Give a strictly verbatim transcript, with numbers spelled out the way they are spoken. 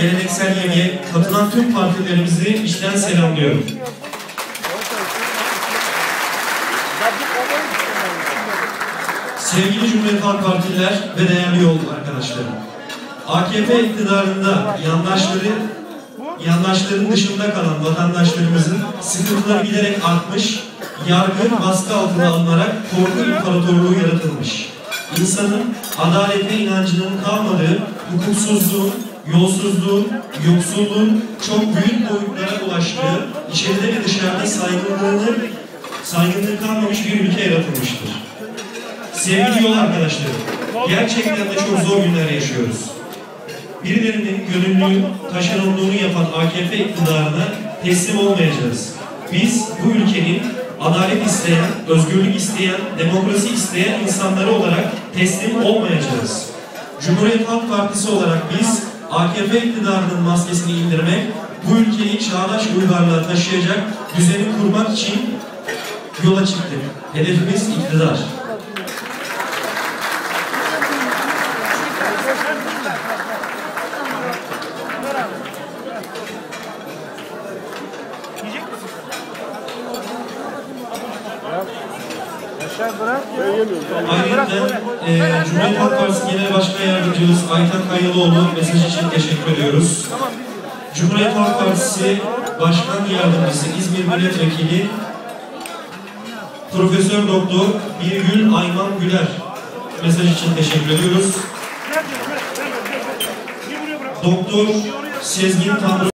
geleneksel yemeğe katılan tüm partilerimizi içten selamlıyorum. Sevgili Cumhuriyet Halk Partililer ve değerli yol arkadaşlarım, A K P iktidarında yandaşları, yandaşların dışında kalan vatandaşlarımızın sıkıntıları giderek artmış, yargı baskı altına alınarak korku imparatorluğu yaratılmış. İnsanın adalete inancının kalmadığı, hukuksuzluğun, yolsuzluğun, yoksulluğun çok büyük boyutlara ulaştığı, içeride ve dışarıda saygınlığının, saygınlığı kalmamış bir ülke yaratılmıştır. Sevgili yol arkadaşlarım, gerçekten de çok zor günler yaşıyoruz. Birilerinin gönüllü taşeronluğunu yapan A K P iktidarına teslim olmayacağız. Biz bu ülkenin adalet isteyen, özgürlük isteyen, demokrasi isteyen insanları olarak teslim olmayacağız. Cumhuriyet Halk Partisi olarak biz A K P iktidarının maskesini indirmek, bu ülkeyi çağdaş uygarlığa taşıyacak düzeni kurmak için yola çıktık. Hedefimiz iktidar. Ayrıca e, Cumhuriyet Halk Partisi Genel Başkan Yardımcımız Aytan Kayalıoğlu mesajı için teşekkür ediyoruz. Cumhuriyet Halk Partisi Başkan Yardımcısı İzmir Milletvekili Profesör Doktor Birgül Ayman Güler mesajı için teşekkür ediyoruz. Doktor Sezgin Tanrı